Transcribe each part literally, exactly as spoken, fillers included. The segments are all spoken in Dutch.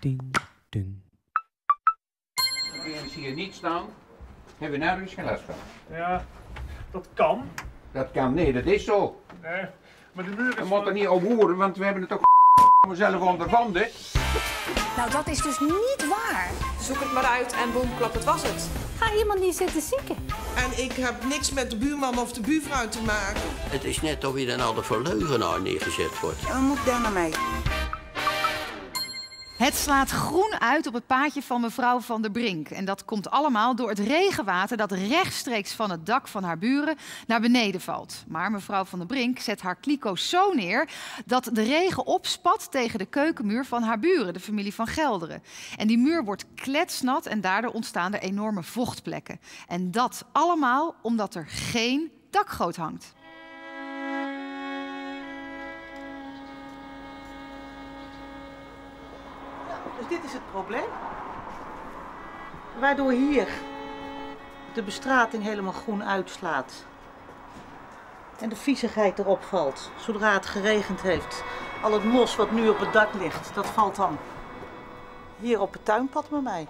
ding, ding. Als hier niet staan, hebben we nergens geen last van. Ja, dat kan. Dat kan, nee, dat is zo. Nee, maar de muur is... We moeten er niet op horen, want we hebben het toch zelf ondervonden. Nou, dat is dus niet waar. Zoek het maar uit en boem, klap, het was het. Ga iemand niet zitten zieken. En ik heb niks met de buurman of de buurvrouw te maken. Het is net of je dan altijd voor leugenaar neergezet wordt. Ja, wat moet ik daar nou mee? Het slaat groen uit op het paadje van mevrouw Van der Brink. En dat komt allemaal door het regenwater dat rechtstreeks van het dak van haar buren naar beneden valt. Maar mevrouw Van der Brink zet haar kliko zo neer dat de regen opspat tegen de keukenmuur van haar buren, de familie van Gelderen. En die muur wordt kletsnat en daardoor ontstaan er enorme vochtplekken. En dat allemaal omdat er geen dakgoot hangt. Dus dit is het probleem. Waardoor hier de bestrating helemaal groen uitslaat. En de viezigheid erop valt. Zodra het geregend heeft. Al het mos wat nu op het dak ligt, dat valt dan hier op het tuinpad bij mij.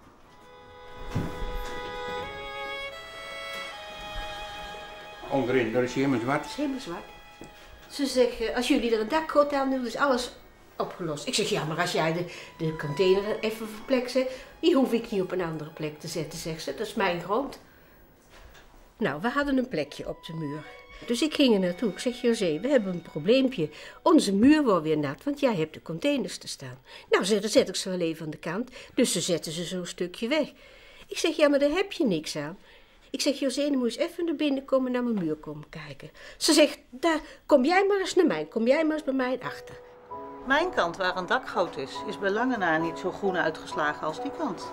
Onderin, daar is helemaal zwart. Het is helemaal zwart. Ze zeggen, als jullie er een dakgoot aan doen, is alles opgelost. Ik zeg, ja, maar als jij de, de container even verplekt zet, die hoef ik niet op een andere plek te zetten, zegt ze. Dat is mijn grond. Nou, we hadden een plekje op de muur. Dus ik ging er naartoe. Ik zeg, José, we hebben een probleempje. Onze muur wordt weer nat, want jij hebt de containers te staan. Nou, zet, dan zet ik ze wel even aan de kant. Dus ze zetten ze zo'n stukje weg. Ik zeg, ja, maar daar heb je niks aan. Ik zeg, José, dan moet je eens even naar binnen komen, naar mijn muur komen kijken. Ze zegt, daar, kom jij maar eens naar mij. Kom jij maar eens bij mij achter. Mijn kant, waar een dakgoot is, is bij lange na niet zo groen uitgeslagen als die kant.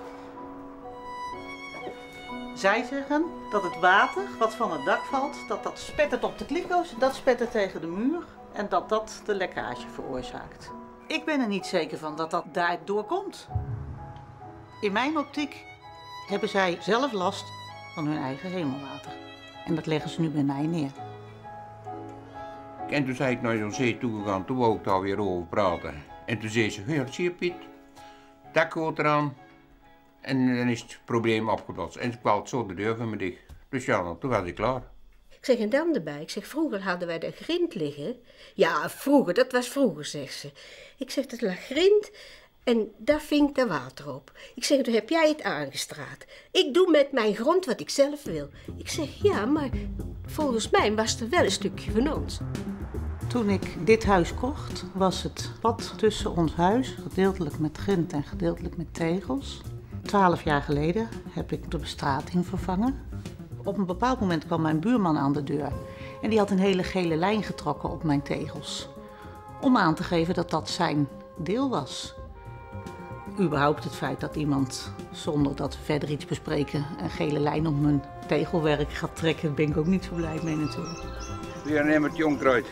Zij zeggen dat het water wat van het dak valt, dat dat spettert op de kliko's, dat spettert tegen de muur en dat dat de lekkage veroorzaakt. Ik ben er niet zeker van dat dat daardoor komt. In mijn optiek hebben zij zelf last van hun eigen hemelwater. En dat leggen ze nu bij mij neer. En toen zei ik naar José toegegaan, toen wou ik daar weer over praten. En toen zei ze, ja, zie je Piet, dakgoot eraan. En dan is het probleem opgelost. En toen kwam zo de deur van me dicht. Dus ja, nou, toen was ik klaar. Ik zeg, en dan erbij, ik zeg, vroeger hadden wij de grind liggen. Ja, vroeger, dat was vroeger, zegt ze. Ik zeg, dat lag grind en daar ving er water op. Ik zeg, toen heb jij het aangestraat. Ik doe met mijn grond wat ik zelf wil. Ik zeg, ja, maar volgens mij was er wel een stukje van ons. Toen ik dit huis kocht, was het pad tussen ons huis, gedeeltelijk met grind en gedeeltelijk met tegels. Twaalf jaar geleden heb ik de bestrating vervangen. Op een bepaald moment kwam mijn buurman aan de deur en die had een hele gele lijn getrokken op mijn tegels. Om aan te geven dat dat zijn deel was. Überhaupt het feit dat iemand, zonder dat we verder iets bespreken, een gele lijn op mijn tegelwerk gaat trekken, ben ik ook niet zo blij mee natuurlijk. Weer een emmertje onkruid.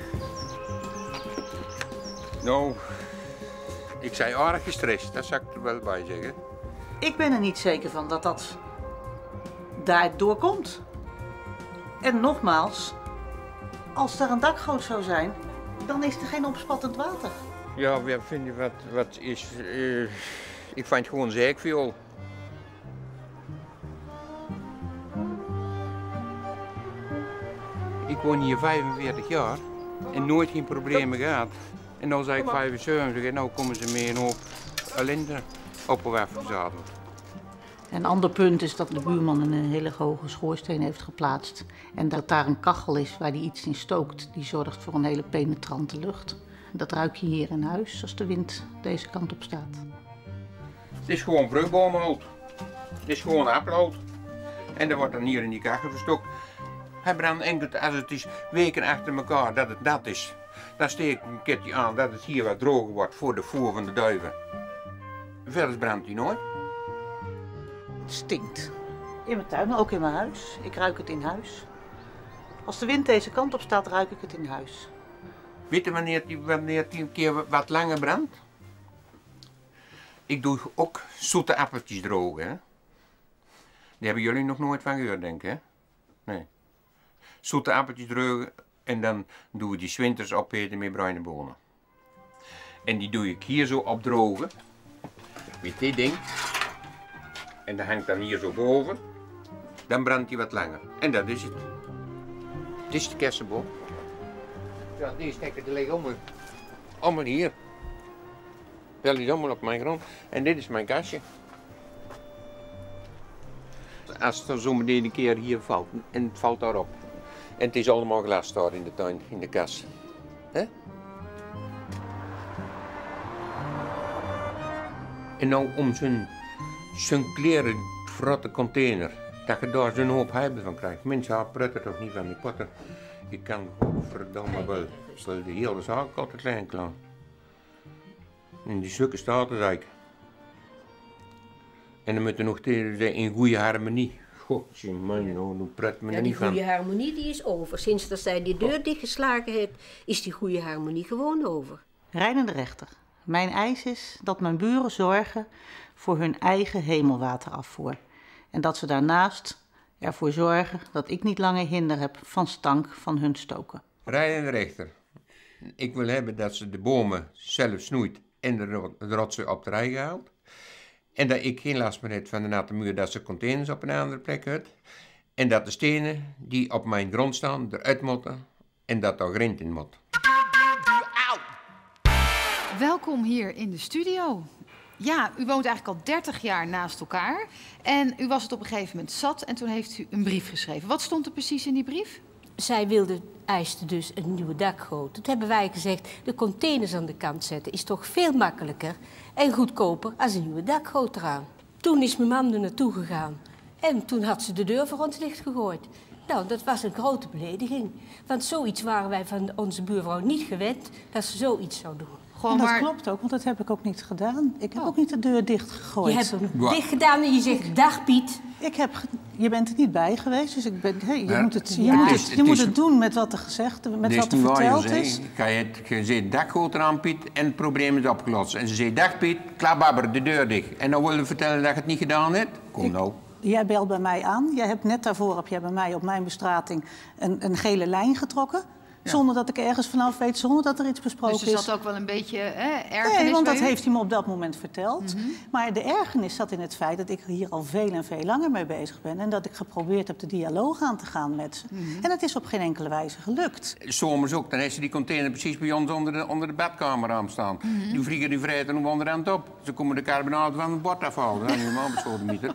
Nou, ik zei aardig gestrest, dat zou ik er wel bij zeggen. Ik ben er niet zeker van dat dat daardoor komt. En nogmaals, als er een dakgoot zou zijn, dan is er geen opspattend water. Ja, wat vind je wat, wat is... Uh, ik vind het gewoon zeikviool. Ik woon hier vijfenveertig jaar en nooit geen problemen gehad. En nu ben ik vijfenzeventig en nu komen ze mee een hoop ellende op en afgezadeld. Een ander punt is dat de buurman een hele hoge schoorsteen heeft geplaatst. En dat daar een kachel is waar die iets in stookt. Die zorgt voor een hele penetrante lucht. Dat ruik je hier in huis als de wind deze kant op staat. Het is gewoon vruchtbomenhout. Het is gewoon appelhout. En dat wordt dan hier in die kachel verstokt. Hij brandt enkel als het is weken achter elkaar dat het nat is. Dan steek ik een keertje aan dat het hier wat droger wordt voor de voer van de duiven. Verder brandt hij nooit. Het stinkt. In mijn tuin, maar ook in mijn huis. Ik ruik het in huis. Als de wind deze kant op staat, ruik ik het in huis. Weet je wanneer die, wanneer die een keer wat langer brandt? Ik doe ook zoete appeltjes drogen. Hè? Die hebben jullie nog nooit van gehoord, denk ik, hè? Nee. Zoete appeltjes drogen en dan doe ik die 's winters opeten met bruine bonen. En die doe ik hier zo opdrogen. Met dit ding. En dat hangt dan hier zo boven. Dan brandt hij wat langer. En dat is het. Dit is de kersenboom. Ja, deze stekken die liggen allemaal, allemaal hier. Dat ligt allemaal op mijn grond. En dit is mijn kastje. Als het zo meteen een keer hier valt, en het valt daarop. En het is allemaal glas daar in de tuin, in de kast. He? En nou om zo'n zo'n kleren verrotte container, dat je daar zo'n hoop heiben van krijgt. Mensen hebben prutten toch niet van die potten. Je kan verdomme wel, wel de hele zaak altijd klein klaar. In die stukken staat het eigenlijk. En dan moet je nog tegen in goede harmonie. Godzie man, nou pret me Ja, er die niet van. goede harmonie die is over. Sinds dat zij die deur dichtgeslagen heeft, is die goede harmonie gewoon over. Rijdende rechter. Mijn eis is dat mijn buren zorgen voor hun eigen hemelwaterafvoer. En dat ze daarnaast ervoor zorgen dat ik niet langer hinder heb van stank van hun stoken. Rijdende rechter. Ik wil hebben dat ze de bomen zelf snoeit en de, ro de rotsen op de rij gehaald. En dat ik geen last meer heb van de natte muur dat ze containers op een andere plek uit. En dat de stenen die op mijn grond staan eruit moeten en dat er grind in moet. Welkom hier in de studio. Ja, u woont eigenlijk al dertig jaar naast elkaar. En u was het op een gegeven moment zat en toen heeft u een brief geschreven. Wat stond er precies in die brief? Zij wilde, eiste dus een nieuwe dakgoot. Toen hebben wij gezegd, de containers aan de kant zetten is toch veel makkelijker en goedkoper als een nieuwe dakgoot eraan. Toen is mijn man er naartoe gegaan en toen had ze de deur voor ons dichtgegooid. Nou, dat was een grote belediging. Want zoiets waren wij van onze buurvrouw niet gewend, dat ze zoiets zou doen. Gewoon En dat maar... klopt ook, want dat heb ik ook niet gedaan. Ik heb Oh. ook niet de deur dichtgegooid. Je hebt hem Wat? dicht gedaan en je zegt, dag Piet. Ik heb ge- je bent er niet bij geweest, dus ik ben, hey, je, Maar moet het, je, ja, moet, het het, is- je het moet is- het doen met wat er gezegd, met Dat wat er niet waar, verteld je is. zei. Je hebt gezegd dakgoot eraan Piet en het probleem is opgelost. En ze zei dag Piet, klababber, de deur dicht. En dan wil je vertellen dat je het niet gedaan hebt? Kom Ik- nou. Jij belt bij mij aan. Jij hebt net daarvoor heb jij bij mij op mijn bestrating een, een gele lijn getrokken. Zonder dat ik ergens vanaf weet, zonder dat er iets besproken Dus er is. zat ook wel een beetje hè, ergernis Nee, want bij dat u? heeft hij me op dat moment verteld. Mhm. Maar de ergernis zat in het feit dat ik hier al veel en veel langer mee bezig ben. En dat ik geprobeerd heb de dialoog aan te gaan met ze. Mhm. En dat is op geen enkele wijze gelukt. Zomers ook, dan heeft ze die container precies bij ons onder de, onder de badkamer aan staan. Mhm. Die vliegen die vrij en onderhand op. Ze komen de carbonade van het bord afhalen. Dat is helemaal besodemieter.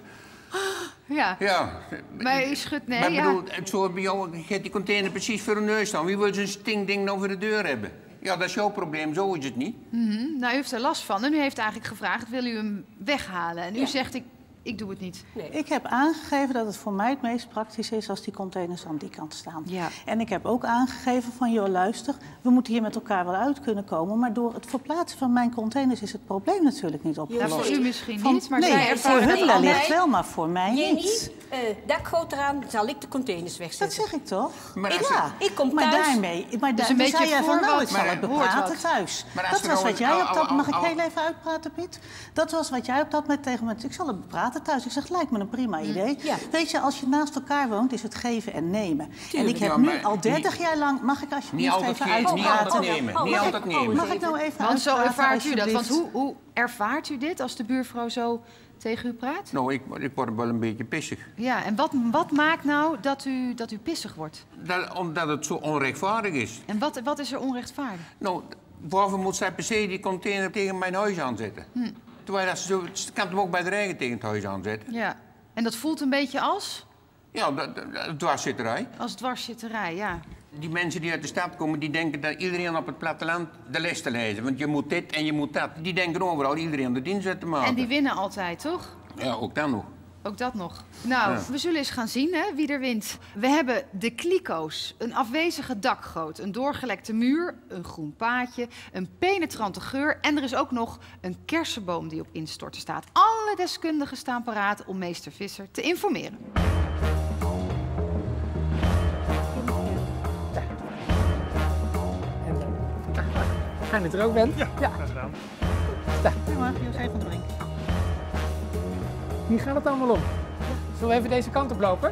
Ja, Ja. maar u schudt nee, Maar ik ja. bedoel, het zo bij jou, je hebt die container precies voor hun neus staan. Wie wil zo'n stinkding nou voor de deur hebben? Ja, dat is jouw probleem, zo is het niet. Mhm. Nou, u heeft er last van en u heeft eigenlijk gevraagd, wil u hem weghalen? En u Ja. zegt, ik, ik doe het niet. Nee. Ik heb aangegeven dat het voor mij het meest praktisch is als die containers aan die kant staan. Ja. En ik heb ook aangegeven van, joh, luister, we moeten hier met elkaar wel uit kunnen komen. Maar door het verplaatsen van mijn containers is het probleem natuurlijk niet Nou, opgelost. voor u misschien Van- niet, maar nee, zij voor ervaren hun het wel. wellicht Nee. wel, maar voor mij Jenny, niet. uh, dakgoot eraan, zal ik de containers wegzetten. Dat zeg ik toch? Maar Ik- als ja, ik kom maar thuis. daarmee, maar Dus da- een dan beetje zei jij van, voor nou, wat- ik zal maar het hoort bepraten wat. thuis. Maar als Dat we was nou wat jij een- op dat, al- mag ik al- heel even uitpraten, Piet? Dat was wat jij op dat moment tegen me, ik zal het bepraten thuis. Ik zeg, lijkt me een prima idee. Ja. Weet je, als je naast elkaar woont, is het geven en nemen. En ik heb Ja, nu maar al dertig niet- jaar lang, mag ik Niet alsjeblieft altijd even geven, niet uitpraten? altijd nemen. Oh, Niet mag ik- altijd oh, nemen. Mag ik nou even Want zo uitpraten, ervaart u dat. Want alsjeblieft? hoe, hoe ervaart u dit als de buurvrouw zo tegen u praat? Nou, ik, ik word wel een beetje pissig. Ja, en wat, wat maakt nou dat u, dat u pissig wordt? Dat, omdat het zo onrechtvaardig is. En wat, wat is er onrechtvaardig? Nou, waarvoor moet zij per se die container tegen mijn huis aanzetten? Hm. Terwijl dat ze, zo, ze kan hem ook bij de eigen tegen het huis aanzetten. Ja. En dat voelt een beetje als? Ja, dat, dat, dat dwarszitterij. Als dwarszitterij, ja. Die mensen die uit de stad komen, die denken dat iedereen op het platteland de les te lezen. Want je moet dit en je moet dat. Die denken overal iedereen de dienst uit te maken. En die winnen altijd, toch? Ja, ook dan nog. Ook dat nog. Nou, Ja. we zullen eens gaan zien hè, wie er wint. We hebben de kliko's, een afwezige dakgoot, een doorgelekte muur, een groen paadje, een penetrante geur en er is ook nog een kersenboom die op instorten staat. Alle deskundigen staan paraat om meester Visser te informeren. Fijn dat je er ook bent. Ja, Ja. graag gedaan. Goedemorgen, José van Brink. Hier gaat het allemaal om. Zullen we even deze kant op lopen?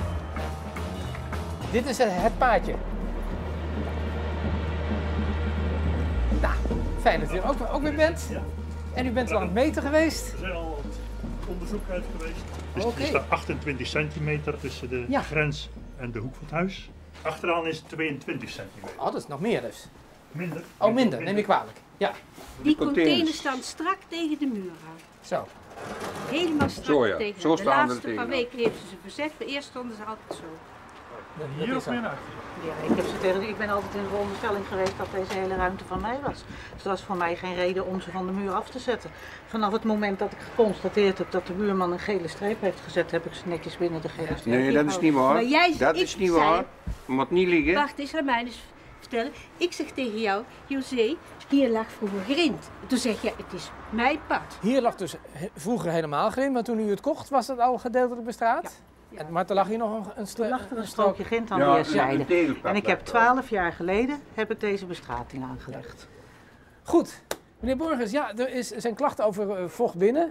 Dit is het, het paadje. Nou, fijn dat je er ook, ook weer bent. En u bent al aan het meten geweest? We zijn al het onderzoek uit geweest. Dus Oké. er staat achtentwintig centimeter tussen de Ja. grens en de hoek van het huis. Achteraan is tweeëntwintig centimeter. Oh, dat is nog meer dus. Minder. Oh, minder. Neem je kwalijk. Ja. Die containers staan strak tegen de muur aan. Zo. Helemaal strak Zo, ja. tegen. Zo de staan ze er laatste paar tegenaan. weken heeft ze ze verzet, maar eerst stonden ze altijd zo. Dat Hier is of zo. meer naar achter? Ja, ik, heb ze tegen, ik ben altijd in de veronderstelling geweest dat deze hele ruimte van mij was. Dus dat is voor mij geen reden om ze van de muur af te zetten. Vanaf het moment dat ik geconstateerd heb dat de buurman een gele streep heeft gezet, heb ik ze netjes binnen de gele streep Nee, dat is niet waar. Maar jij- dat ik is niet zei- waar. Moet niet liegen. Wacht eens, laat mij eens vertellen. Ik zeg tegen jou, José, hier lag vroeger grind. Toen zeg je, het is mijn pad. Hier lag dus he- vroeger helemaal grind, maar toen u het kocht was het al gedeeltelijk bestraat? En, maar er lag hier nog een, een, stuk. Er lag er een strookje grind aan Ja, de een weerszijden. tegelpad En ik heb lag er. twaalf jaar geleden heb ik deze bestrating aangelegd. Goed. Meneer Borgers, ja, er is, er zijn klachten over eh, vocht binnen.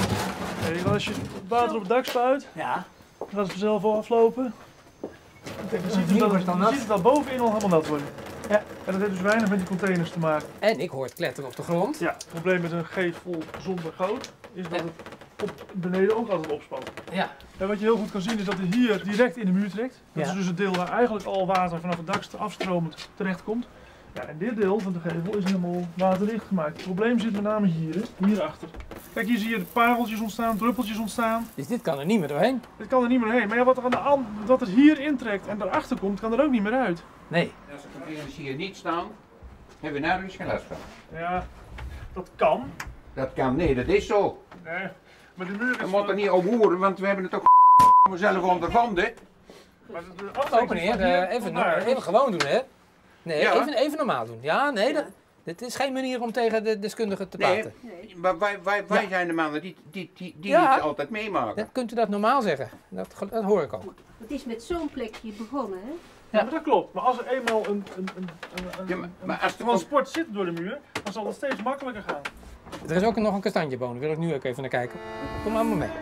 Hey, als je het water op het dak spuit, Ja. laat het vanzelf aflopen. Kijk, je ziet, het Hier dat, wordt dan je nat. ziet het al bovenin al helemaal nat worden. Ja. En dat heeft dus weinig met die containers te maken. En ik hoor het kletteren op de grond. Ja, het probleem met een gevel zonder goot is dat Ja. het op beneden ook altijd opspant. Ja. En wat je heel goed kan zien is dat het hier direct in de muur trekt. Dat Ja. is dus het deel waar eigenlijk al water vanaf het dak afstromend terecht komt. Ja, en dit deel van de gevel is helemaal waterdicht gemaakt. Het probleem zit met name hier, hè, hierachter. Kijk, hier zie je de pareltjes ontstaan, druppeltjes ontstaan. Dus dit kan er niet meer doorheen? Dit kan er niet meer heen. Maar ja, wat er, aan de an- wat er hier intrekt en daarachter komt, kan er ook niet meer uit. Nee. Als de containers hier niet staan, hebben we nergens geen last van. Ja, dat kan. Dat kan, nee, dat is zo. Nee, maar de muur We is... moeten niet op horen, want we hebben het ook zelf ondervonden. Maar de- de afsteking Oh meneer, van hier eh, even, tot daar, even gewoon doen hè. Nee, Ja. even, even normaal doen. Ja, nee, dat, dit is geen manier om tegen de deskundige te Nee, praten. maar wij, wij, wij Ja. zijn de mannen die, die, die, die Ja. niet altijd meemaken. Dan kunt u dat normaal zeggen. Dat, ge- dat hoor ik ook. Het is met zo'n plekje begonnen, hè? Ja, maar dat klopt. Maar als er eenmaal een, een, een, een, een, Ja, maar- een maar als er transport zit door de muur, dan zal het steeds makkelijker gaan. Er is ook nog een kastanjeboom, daar wil ik nu ook even naar kijken. Kom maar mee.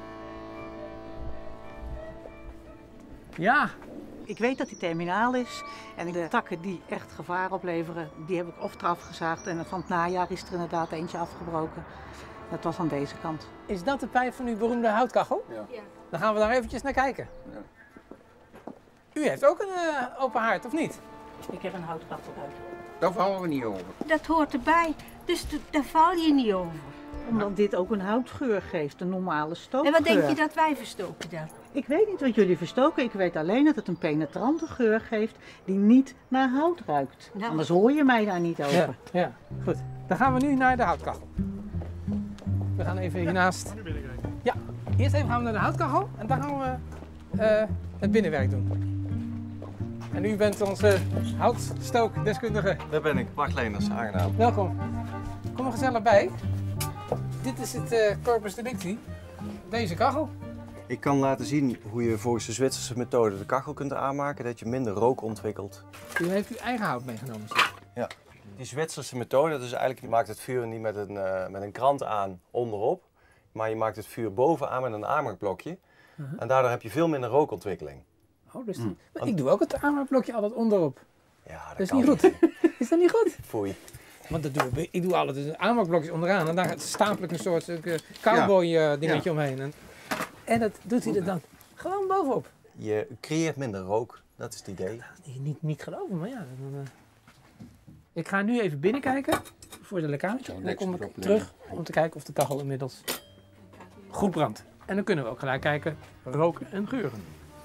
Ja, Ik weet dat die terminaal is en de takken die echt gevaar opleveren, die heb ik of eraf gezaagd en van het najaar is er inderdaad eentje afgebroken. Dat was aan deze kant. is dat de pijp van uw beroemde houtkachel? Ja. Ja. Dan gaan we daar eventjes naar kijken. Ja. U heeft ook een eh, open haard, of niet? Ik heb een houtkachel uit. Daar vallen we niet over. Dat hoort erbij, dus d- daar val je niet over. Omdat dit ook een houtgeur geeft, een normale stookgeur. En wat denk je dat wij verstoken dan? Ik weet niet wat jullie verstoken, ik weet alleen dat het een penetrante geur geeft die niet naar hout ruikt. Nou. Anders hoor je mij daar niet over. Ja, ja, goed. Dan gaan we nu naar de houtkachel. We gaan even hiernaast. Nu binnenkijken. Ja, eerst even gaan we naar de houtkachel en dan gaan we eh, het binnenwerk doen. En u bent onze houtstookdeskundige. Daar ben ik, Bart Leeners, aangenaam. Welkom. Kom er gezellig bij. Dit is het eh, corpus delicti. Deze kachel. Ik kan laten zien hoe je volgens de Zwitserse methode de kachel kunt aanmaken, dat je minder rook ontwikkelt. U heeft uw eigen hout meegenomen. zie ik. Ja. Die Zwitserse methode, dat is eigenlijk, je maakt het vuur niet met een, eh, met een krant aan onderop, maar je maakt het vuur bovenaan met een aanmaakblokje. Uh-huh. En daardoor heb je veel minder rookontwikkeling. Oh, dus Mm. die- Ik doe ook het aanmaakblokje altijd onderop. Ja, dat, Dat is kan niet goed. Is dat niet goed? Foei. Want dat doe ik. Ik doe altijd dus aanmaakblokjes onderaan en daar stapel ik een soort uh, cowboy uh, dingetje Ja. omheen. En, en dat doet hij er dan gewoon bovenop. Je creëert minder rook, dat is het idee. Niet, niet, niet geloven, maar ja. Dan, uh... Ik ga nu even binnenkijken voor de lekkage. En dan kom ik terug om te kijken of de kachel inmiddels goed brandt. En dan kunnen we ook gelijk kijken, roken en geuren.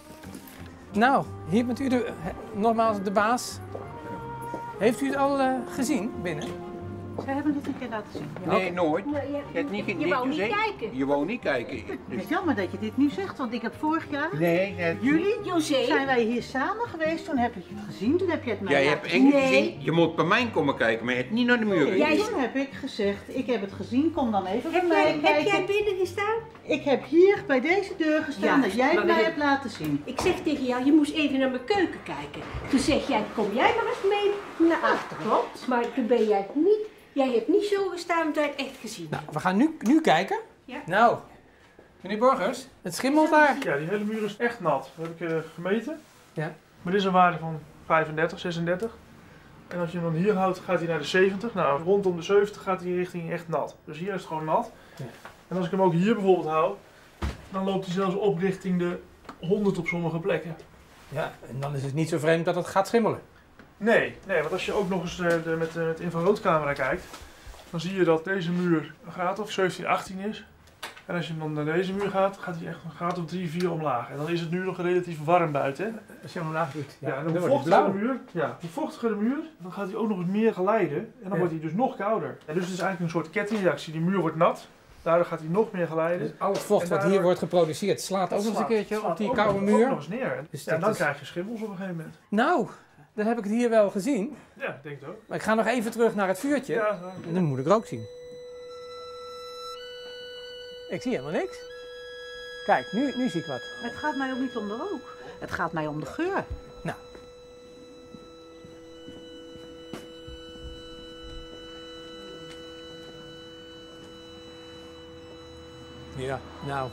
Nou, hier bent u de, he- nogmaals de baas. Heeft u het al uh, gezien binnen? Ze hebben het een keer laten zien. Ja. Nee, nooit. Maar je, Je, hebt niet, je niet wou niet gezien. kijken. Je wou niet kijken. Het Dus, is jammer dat je dit nu zegt, want ik heb vorig jaar, nee, het, juli, José, zijn wij hier samen geweest. Toen heb ik het gezien, toen heb je het mij jij laten hebt zien. eng Nee. gezien. Je moet bij mij komen kijken, maar je hebt niet naar de muur Nee, gekeken. toen heb ik gezegd, ik heb het gezien, kom dan even bij heb mij jij, heb kijken. jij binnen gestaan? Ik heb hier bij deze deur gestaan Ja, dat jij maar het mij we- hebt laten zien. Ik zeg tegen jou, je moest even naar mijn keuken kijken. Toen zeg jij, kom jij maar eens mee naar achteren. Klopt. Maar toen ben jij niet, jij hebt niet zo gestaan dat jij het echt gezien Nou, hebt. we gaan nu, nu kijken. Ja. Nou, meneer Borgers, het schimmelt daar. Ja, die hele muur is echt nat. Dat heb ik eh, gemeten. Ja. Maar dit is een waarde van vijfendertig, zesendertig. En als je hem dan hier houdt, gaat hij naar de zeventig. Nou, rondom de zeventig gaat hij richting echt nat. Dus hier is het gewoon nat. Ja. En als ik hem ook hier bijvoorbeeld hou, dan loopt hij zelfs op richting de honderd op sommige plekken. Ja, en dan is het niet zo vreemd dat het gaat schimmelen. Nee, nee, want als je ook nog eens uh, de, met de infraroodcamera kijkt, dan zie je dat deze muur een graad of zeventien, achttien is. En als je dan naar deze muur gaat, gaat hij echt een graad of drie, vier omlaag. En dan is het nu nog relatief warm buiten. Als je hem omlaag doet. Ja, en hoe vochtiger de muur, ja, hoe vochtiger de muur, dan gaat hij ook nog eens meer glijden. En dan ja. wordt hij dus nog kouder. En dus het is eigenlijk een soort kettingreactie. Die muur wordt nat, daardoor gaat hij nog meer glijden. Dus al het vocht wat hier wordt geproduceerd slaat ook nog eens een keertje op die koude muur. Ook nog eens neer. Dus ja, dan is... krijg je schimmels op een gegeven moment. Nou, dan heb ik het hier wel gezien. Ja, ik denk het ook. Maar ik ga nog even terug naar het vuurtje. Ja, en dan moet ik rook zien. Ik zie helemaal niks. Kijk, nu, nu zie ik wat. Het gaat mij ook niet om de rook. Het gaat mij om de geur. Nou. Ja, nou.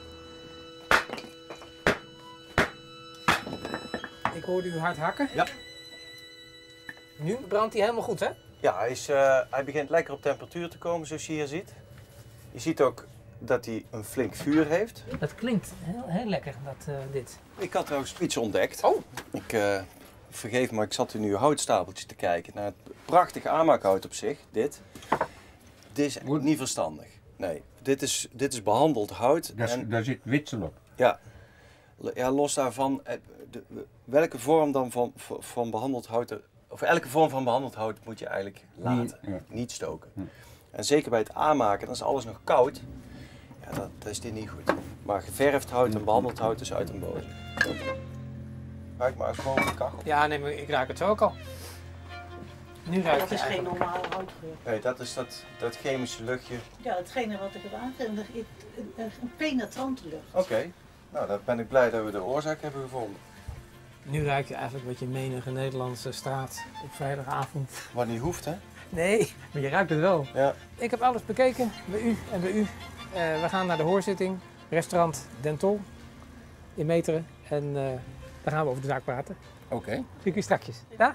Ik hoorde u hard hakken. Ja. Nu brandt hij helemaal goed, hè? Ja, hij, is, uh, hij begint lekker op temperatuur te komen, zoals je hier ziet. Je ziet ook dat hij een flink vuur heeft. Dat klinkt heel, heel lekker, dat, uh, dit. Ik had trouwens iets ontdekt. Oh! Ik, uh, vergeef me, ik zat in uw houtstapeltje te kijken naar het prachtige aanmaakhout op zich, dit. Dit is niet verstandig. Nee, dit is, dit is behandeld hout. Daar, en, daar zit witsel op. Ja. Ja, los daarvan, de, welke vorm dan van, van behandeld hout, of elke vorm van behandeld hout moet je eigenlijk laten, ja. niet stoken. Ja. En zeker bij het aanmaken, dan is alles nog koud, ja, dat, dat is dit niet goed. Maar geverfd hout en behandeld hout is uit een boze. Ruik maar eens gewoon de kachel. Ja, nee, maar ik ruik het zo ook al. Nu ruik dat is geen normale houtgeur. Nee, dat is dat, dat chemische luchtje. Ja, hetgene wat ik heb aangegeven, een, een penetrante lucht. Oké, okay. Nou dan ben ik blij dat we de oorzaak hebben gevonden. Nu ruik je eigenlijk wat je menige Nederlandse straat op vrijdagavond. Wat niet hoeft, hè? Nee, maar je ruikt het wel. Ja. Ik heb alles bekeken bij u en bij u. Uh, we gaan naar de hoorzitting, restaurant Dentol in Meteren. En uh, daar gaan we over de zaak praten. Oké. Okay. Zie ik u strakjes. Ja?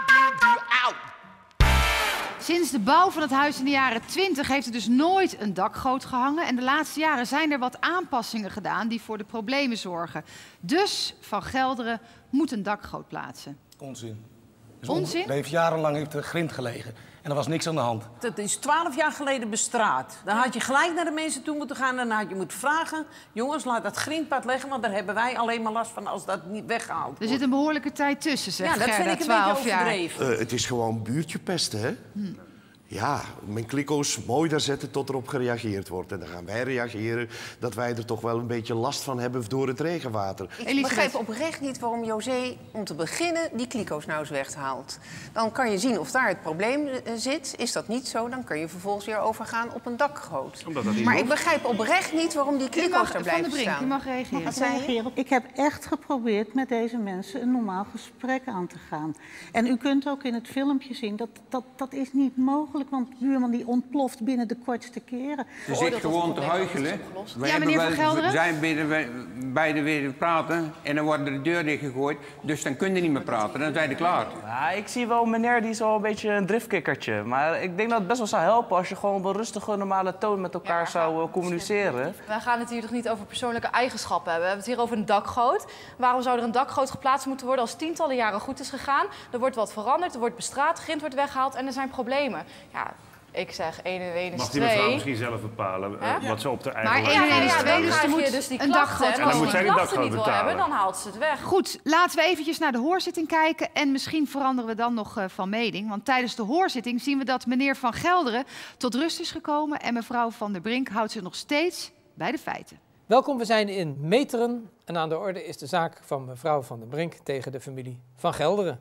Sinds de bouw van het huis in de jaren twintig heeft er dus nooit een dakgoot gehangen. En de laatste jaren zijn er wat aanpassingen gedaan die voor de problemen zorgen. Dus Van Gelderen moet een dakgoot plaatsen. Onzin. Dus Onzin? On... heeft jarenlang heeft er grind gelegen. En er was niks aan de hand. Het is twaalf jaar geleden bestraat. Dan had je gelijk naar de mensen toe moeten gaan en dan had je moeten vragen... jongens, laat dat grindpad leggen, want daar hebben wij alleen maar last van als dat niet weggehaald wordt. Er zit een behoorlijke tijd tussen, zegt Ja, dat Gerda, vind ik een beetje jaar. overdreven. Uh, het is gewoon buurtje pesten, hè? Hm. Ja, mijn kliko's mooi daar zetten tot erop gereageerd wordt. En dan gaan wij reageren dat wij er toch wel een beetje last van hebben door het regenwater. Ik begrijp oprecht niet waarom José om te beginnen die kliko's nou eens weghaalt. Dan kan je zien of daar het probleem zit. Is dat niet zo, dan kun je vervolgens weer overgaan op een dakgoot. Maar ik begrijp oprecht niet waarom die kliko's daar blijven Van de Brink, staan. u mag reageren. Mag ik reageren? Ik heb echt geprobeerd met deze mensen een normaal gesprek aan te gaan. En u kunt ook in het filmpje zien dat dat, dat is niet mogelijk. Want de buurman die ontploft binnen de kortste keren. Ze zit gewoon te huichelen. We ja, meneer Van Gelderen? zijn beiden weer praten en dan wordt de deur dichtgegooid. Dus dan kun je niet meer praten, dan zijn ze klaar. Ja, ik zie wel meneer die is wel een beetje een driftkikkertje. Maar ik denk dat het best wel zou helpen als je gewoon op een rustige, normale toon met elkaar ja, zou uh, communiceren. Wij gaan het hier toch niet over persoonlijke eigenschappen hebben. We hebben het hier over een dakgoot. Waarom zou er een dakgoot geplaatst moeten worden als tientallen jaren goed is gegaan? Er wordt wat veranderd, er wordt bestraat, grind wordt weggehaald en er zijn problemen. Ja, ik zeg één en één is Mag twee. Mag die mevrouw misschien zelf bepalen uh, wat ze op de eigen... Maar één en één is twee, dus er moet dus die een dakgoot en als ze die klachten niet wil hebben, dan haalt ze het weg. Goed, laten we eventjes naar de hoorzitting kijken. En misschien veranderen we dan nog uh, van mening. Want tijdens de hoorzitting zien we dat meneer Van Gelderen tot rust is gekomen. En mevrouw Van der Brink houdt zich nog steeds bij de feiten. Welkom, we zijn in Meteren. En aan de orde is de zaak van mevrouw Van der Brink tegen de familie Van Gelderen.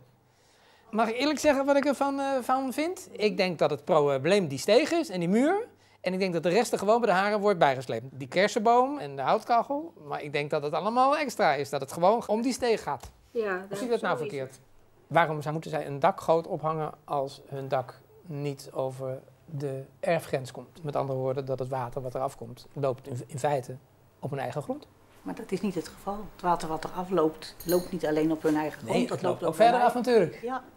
Mag ik eerlijk zeggen wat ik ervan uh, van vind? Ik denk dat het probleem die steeg is en die muur. En ik denk dat de rest er gewoon bij de haren wordt bijgesleept. Die kersenboom en de houtkachel. Maar ik denk dat het allemaal extra is. Dat het gewoon om die steeg gaat. Ja, Hoe zie je dat nou verkeerd? Waarom zou moeten zij een dakgoot ophangen als hun dak niet over de erfgrens komt? Met andere woorden, dat het water wat eraf komt, loopt in, in feite op hun eigen grond. Maar dat is niet het geval. Het water wat er afloopt, loopt niet alleen op hun eigen grond. Nee, dat loopt loopt ook verder af natuurlijk. Ja.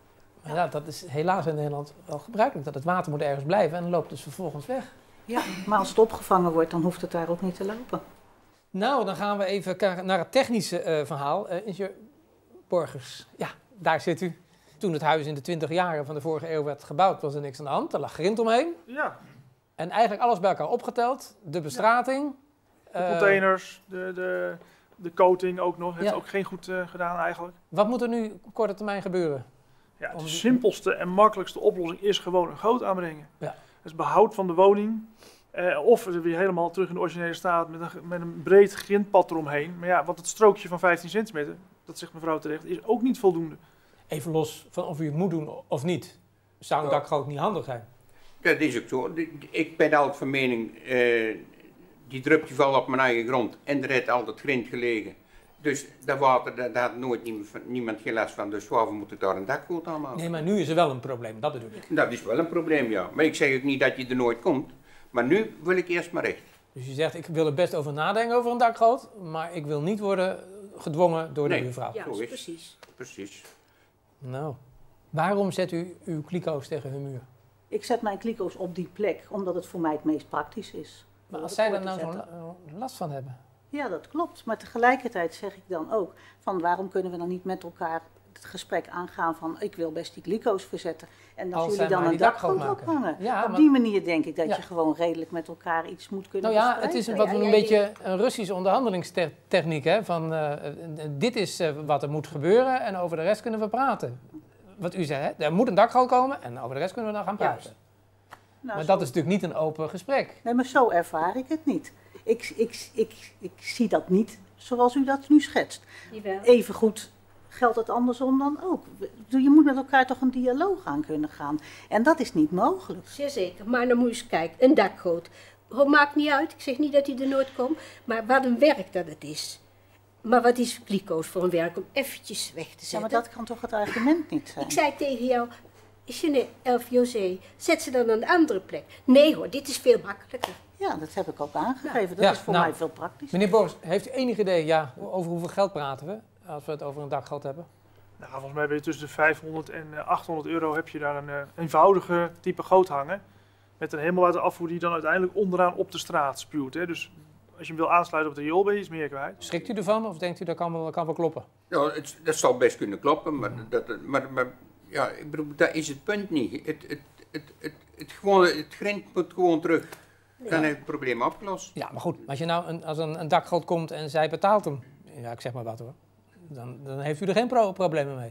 Maar ja, dat is helaas in Nederland wel gebruikelijk. Dat het water moet ergens blijven en dan loopt het dus vervolgens weg. Ja, maar als het opgevangen wordt, dan hoeft het daar ook niet te lopen. Nou, dan gaan we even naar het technische uh, verhaal. Uh, ingenieur Borgers, ja, daar zit u. Toen het huis in de twintig jaren van de vorige eeuw werd gebouwd, was er niks aan de hand. Er lag grind omheen. Ja. En eigenlijk alles bij elkaar opgeteld. De bestrating. Ja. De containers, de, de, de coating ook nog. Heeft ja. ook geen goed uh, gedaan eigenlijk. Wat moet er nu op korte termijn gebeuren? Ja, de simpelste en makkelijkste oplossing is gewoon een goot aanbrengen. Ja. Dus behoud van de woning. Uh, of weer helemaal terug in de originele staat met een, met een breed grindpad eromheen. Maar ja, want het strookje van vijftien centimeter, dat zegt mevrouw terecht, is ook niet voldoende. Even los van of u het moet doen of niet. Zou een dakgoot niet handig zijn? Dat is ook zo. Ik ben altijd van mening, uh, die drup die valt op mijn eigen grond en er heeft altijd grind gelegen. Dus dat water, daar, daar had nooit niemand, niemand geen last van. Dus waarvoor moet ik daar een dakgoot aan maken? Nee, maar nu is er wel een probleem, dat bedoel ik. Dat is wel een probleem, ja. Maar ik zeg ook niet dat je er nooit komt. Maar nu wil ik eerst maar recht. Dus je zegt, ik wil er best over nadenken over een dakgoot, maar ik wil niet worden gedwongen door de nee, buurvrouw. Ja, zo is precies. Precies. Nou, waarom zet u uw kliko's tegen hun muur? Ik zet mijn kliko's op die plek, omdat het voor mij het meest praktisch is. Maar als zij er nou zo'n last van hebben? Ja, dat klopt. Maar tegelijkertijd zeg ik dan ook, van waarom kunnen we dan niet met elkaar het gesprek aangaan van ik wil best die kliko's verzetten. En als, als jullie dan een dakgoot ophangen. Ja, op maar... die manier denk ik dat ja. je gewoon redelijk met elkaar iets moet kunnen Nou ja, bespreken. het is wat ja, ja, een beetje denkt... een Russische onderhandelingstechniek. Hè? Van uh, dit is uh, wat er moet gebeuren en over de rest kunnen we praten. Wat u zei, hè? Er moet een dakgoot komen en over de rest kunnen we dan gaan praten. Nou, maar zo... dat is natuurlijk niet een open gesprek. Nee, maar zo ervaar ik het niet. Ik, ik, ik, ik zie dat niet zoals u dat nu schetst. Even goed geldt het andersom dan ook. Je moet met elkaar toch een dialoog aan kunnen gaan. En dat is niet mogelijk. Zeer zeker, maar dan moet je eens kijken. Een dakgoot. Maakt niet uit, ik zeg niet dat hij er nooit komt. Maar wat een werk dat het is. Maar wat is kliko's voor een werk om eventjes weg te zetten? Ja, maar dat kan toch het argument niet zijn? Ik zei tegen jou, Jeanette, Elf José, zet ze dan aan een andere plek. Nee hoor, dit is veel makkelijker. Ja, dat heb ik ook aangegeven. Dat ja, is voor nou, mij veel praktischer. Meneer Borgers, heeft u enig idee ja, over hoeveel geld praten we als we het over een dakgoot hebben? Nou, volgens mij ben je tussen de vijfhonderd en achthonderd euro heb je daar een uh, eenvoudige type goot hangen. Met een hemelwaterafvoer die dan uiteindelijk onderaan op de straat spuwt. Hè. Dus als je hem wil aansluiten op de riool ben je iets meer kwijt. Schrikt u ervan of denkt u dat kan wel, kan wel kloppen? Ja, het, dat zal best kunnen kloppen, maar, dat, maar, maar ja, ik bedoel, dat is het punt niet. Het, het, het, het, het, gewoon, het grind moet gewoon terug. Dan ja. heeft het probleem opgelost. Ja, maar goed, als, je nou een, als een, een dakgoot komt en zij betaalt hem, ja, ik zeg maar wat hoor, dan, dan heeft u er geen pro problemen mee.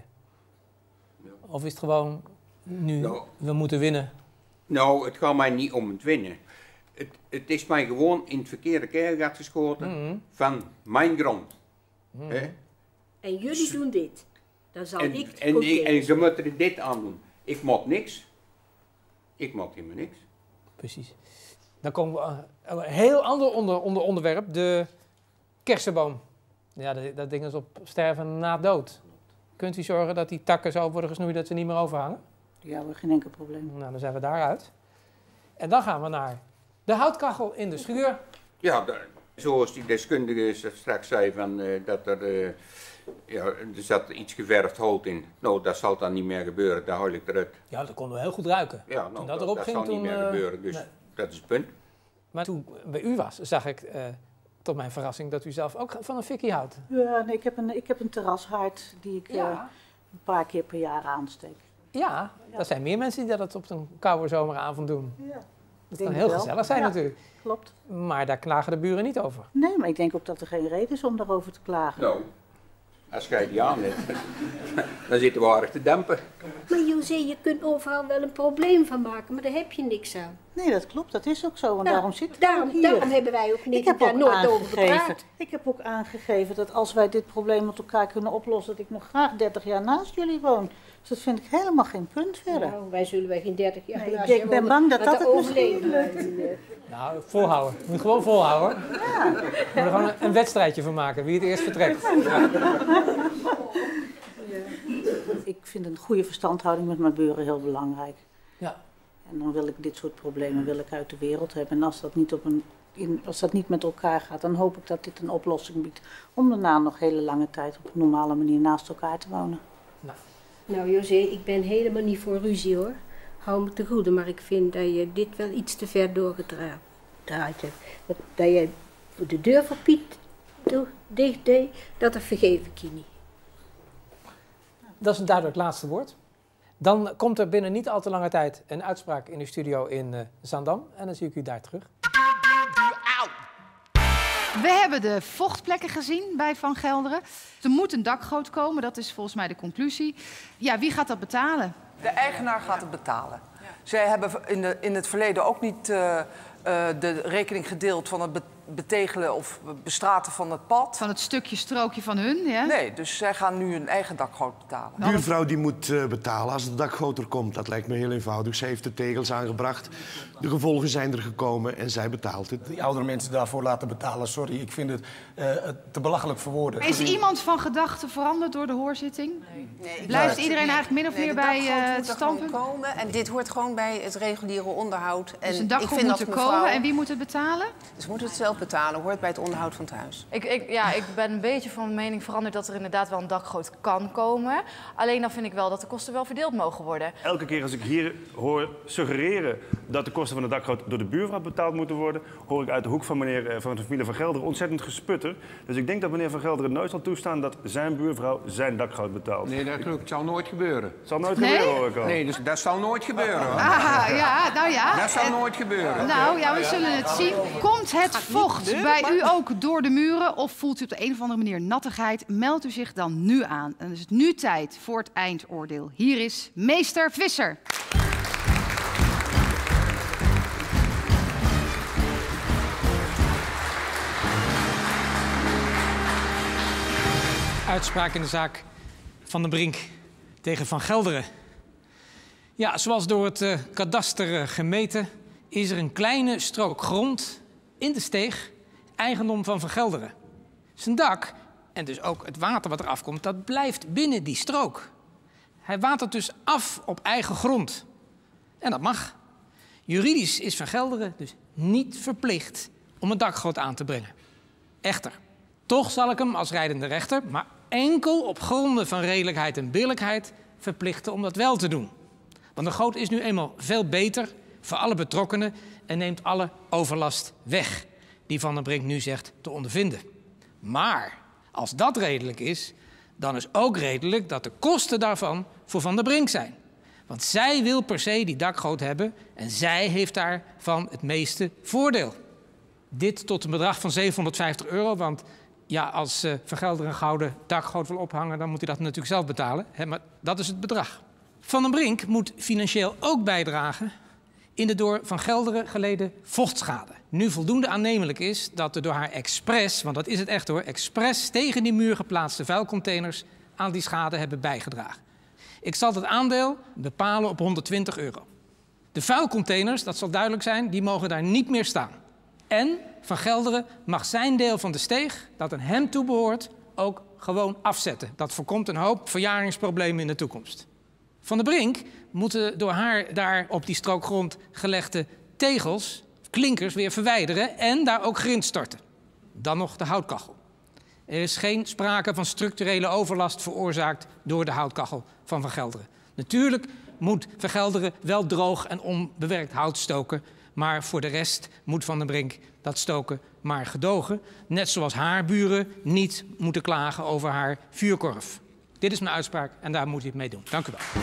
Ja. Of is het gewoon, nu, nou, we moeten winnen? Nou, het gaat mij niet om het winnen. Het, het is mij gewoon in het verkeerde keelgat geschoten mm-hmm. van mijn grond. Mm-hmm. He? En jullie doen dit. Dan zal en, ik en, en, en ze moeten er dit aan doen. Ik moet niks. Ik moet helemaal niks. Precies. Dan komen we uh, een heel ander onder, onder onderwerp. De kersenboom. Ja, dat, dat ding is op sterven na dood. Kunt u zorgen dat die takken zo worden gesnoeid dat ze niet meer overhangen? Ja, geen enkel probleem. Nou, dan zijn we daaruit. En dan gaan we naar de houtkachel in de schuur. Ja, de, zoals die deskundige straks zei, van, uh, dat er, uh, ja, er zat iets geverfd hout in. Nou, dat zal dan niet meer gebeuren, daar haal ik eruit. Ja, dat konden we heel goed ruiken. Ja, nou, toen dat, dat erop dat ging, zal toen, niet meer uh, gebeuren, dus nee. Dat is het punt. Maar toen bij u was, zag ik uh, tot mijn verrassing dat u zelf ook van een fikkie houdt. Ja, nee, ik heb een, ik heb een terrashaard die ik ja. uh, een paar keer per jaar aansteek. Ja, ja, er zijn meer mensen die dat op een koude zomeravond doen. Ja. Dat kan heel wel. gezellig zijn ja, natuurlijk. Klopt. Maar daar klagen de buren niet over. Nee, maar ik denk ook dat er geen reden is om daarover te klagen. Nou, als jij die aan hebt, dan zitten we aardig te dempen. Maar José, je kunt overal wel een probleem van maken, maar daar heb je niks aan. Nee, dat klopt. Dat is ook zo. En nou, daarom zit het daarom, hier. Daarom hebben wij ook niet daar ook nooit over gepraat. Ik heb ook aangegeven dat als wij dit probleem met elkaar kunnen oplossen, dat ik nog graag dertig jaar naast jullie woon. Dus dat vind ik helemaal geen punt verder. Nou, wij zullen wij geen dertig jaar nee, naast ik ben wonen, bang dat dat het misschien lukt. Nou, volhouden. Je moet gewoon volhouden. Ja. We moeten er gewoon een wedstrijdje van maken, wie het eerst vertrekt. Ja. Ik vind een goede verstandhouding met mijn buren heel belangrijk. Ja. En dan wil ik dit soort problemen wil ik uit de wereld hebben. En als dat niet op een In, als dat niet met elkaar gaat, dan hoop ik dat dit een oplossing biedt om daarna nog hele lange tijd op een normale manier naast elkaar te wonen. Nou, Nou José, ik ben helemaal niet voor ruzie hoor. Hou me te goede, maar ik vind dat je dit wel iets te ver doorgedraaid hebt. Dat, dat je de deur voor Piet dicht deed, dat vergeef ik je niet. Dat is daardoor het laatste woord. Dan komt er binnen niet al te lange tijd een uitspraak in de studio in uh, Zaandam. En dan zie ik u daar terug. We hebben de vochtplekken gezien bij Van Gelderen. Er moet een dakgoot komen, dat is volgens mij de conclusie. Ja, wie gaat dat betalen? De eigenaar gaat het betalen. Zij hebben in, de, in het verleden ook niet uh, uh, de rekening gedeeld van het be betegelen of bestraten van het pad. Van het stukje strookje van hun, ja? Nee, dus zij gaan nu een eigen dakgoot betalen. De buurvrouw die moet uh, betalen als de dakgoot er komt. Dat lijkt me heel eenvoudig. Zij heeft de tegels aangebracht. De gevolgen zijn er gekomen en zij betaalt het. Die oudere mensen daarvoor laten betalen, sorry. Ik vind het uh, te belachelijk voor woorden. Is iemand van gedachten veranderd door de hoorzitting? Nee. nee Blijft nee. iedereen eigenlijk min of nee, meer bij uh, het standpunt? Komen en dit hoort gewoon bij het reguliere onderhoud. En dus een dakgoot ik vind moet er mevrouw... komen en wie moet het betalen? Ze moeten het zelf betalen, hoort bij het onderhoud van het huis. Ik, ik, ja, ik ben een beetje van mening veranderd dat er inderdaad wel een dakgoot kan komen. Alleen dan vind ik wel dat de kosten wel verdeeld mogen worden. Elke keer als ik hier hoor suggereren dat de kosten van de dakgoot door de buurvrouw betaald moeten worden, hoor ik uit de hoek van meneer van de familie Van Gelderen ontzettend gesputter. Dus ik denk dat meneer Van Gelderen nooit zal toestaan dat zijn buurvrouw zijn dakgoot betaalt. Nee, dat ik... zal nooit gebeuren. Het zal nooit nee? gebeuren, hoor ik al. Nee, dus dat zal nooit gebeuren, hoor. Ah, ja, nou ja. Dat zal en... nooit gebeuren. Nou ja, we zullen het zien. Komt het vocht bij u ook door de muren of voelt u op de een of andere manier nattigheid? Meldt u zich dan nu aan. En dan is het nu tijd voor het eindoordeel. Hier is meester Visser. Uitspraak in de zaak Van den Brink tegen Van Gelderen. Ja, zoals door het uh, kadaster uh, gemeten is er een kleine strook grond in de steeg eigendom van Van Gelderen. Zijn dak, en dus ook het water wat eraf komt, dat blijft binnen die strook. Hij watert dus af op eigen grond. En dat mag. Juridisch is Van Gelderen dus niet verplicht om een dakgoot aan te brengen. Echter, toch zal ik hem als rijdende rechter, maar enkel op gronden van redelijkheid en billijkheid, verplichten om dat wel te doen. Want een goot is nu eenmaal veel beter voor alle betrokkenen en neemt alle overlast weg die Van den Brink nu zegt te ondervinden. Maar als dat redelijk is, dan is ook redelijk dat de kosten daarvan voor Van den Brink zijn. Want zij wil per se die dakgoot hebben en zij heeft daarvan het meeste voordeel. Dit tot een bedrag van zevenhonderdvijftig euro, want ja, als uh, Van Gelderen een gouden dakgoot wil ophangen, dan moet hij dat natuurlijk zelf betalen. Hè, maar dat is het bedrag. Van den Brink moet financieel ook bijdragen in de door Van Gelderen geleden vochtschade. Nu voldoende aannemelijk is dat er door haar expres, want dat is het echt hoor, expres tegen die muur geplaatste vuilcontainers aan die schade hebben bijgedragen. Ik zal dat aandeel bepalen op honderdtwintig euro. De vuilcontainers, dat zal duidelijk zijn, die mogen daar niet meer staan. En Van Gelderen mag zijn deel van de steeg, dat aan hem toebehoort, ook gewoon afzetten. Dat voorkomt een hoop verjaringsproblemen in de toekomst. Van den Brink moeten door haar daar op die strook grond gelegde tegels, klinkers, weer verwijderen en daar ook grind storten. Dan nog de houtkachel. Er is geen sprake van structurele overlast veroorzaakt door de houtkachel van Van Gelderen. Natuurlijk moet Van Gelderen wel droog en onbewerkt hout stoken, maar voor de rest moet Van den Brink dat stoken maar gedogen. Net zoals haar buren niet moeten klagen over haar vuurkorf. Dit is mijn uitspraak en daar moet u het mee doen. Dank u wel.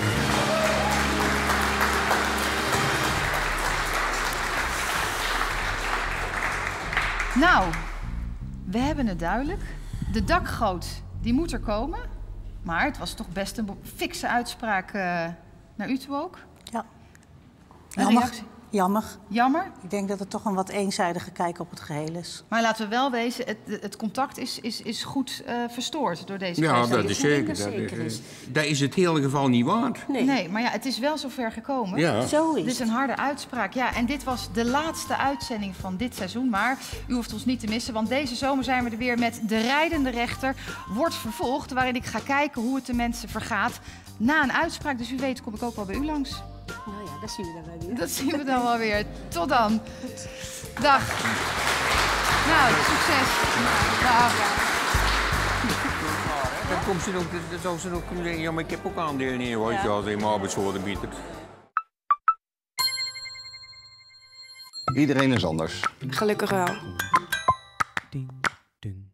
Nou, we hebben het duidelijk. De dakgoot, die moet er komen. Maar het was toch best een fikse uitspraak uh, naar u toe ook? Ja. Een Jammer. reactie? Jammer. Jammer? Ik denk dat het toch een wat eenzijdige kijk op het geheel is. Maar laten we wel wezen, het, het contact is, is, is goed uh, verstoord door deze Ja, kwestie. dat is zeker. Dat, zeker is, dat is het hele geval niet waard. Nee. nee, maar ja, het is wel zover gekomen. Ja. Zo is Dit is een harde uitspraak. Ja, en dit was de laatste uitzending van dit seizoen. Maar u hoeft ons niet te missen, want deze zomer zijn we er weer met De Rijdende Rechter. Wordt vervolgd, waarin ik ga kijken hoe het de mensen vergaat na een uitspraak. Dus u weet, kom ik ook wel bij u langs. Nou ja, dat zien we dan wel weer. Dat zien we dan wel weer. Tot dan. Dag. Nou, succes. Dag. komt ze ook, dan zou ze ook kunnen zeggen, ja, maar ik heb ook aandelen in, weet je, als je maar arbeidswoorden biedt. Iedereen is anders. Gelukkig wel. Ding, ding.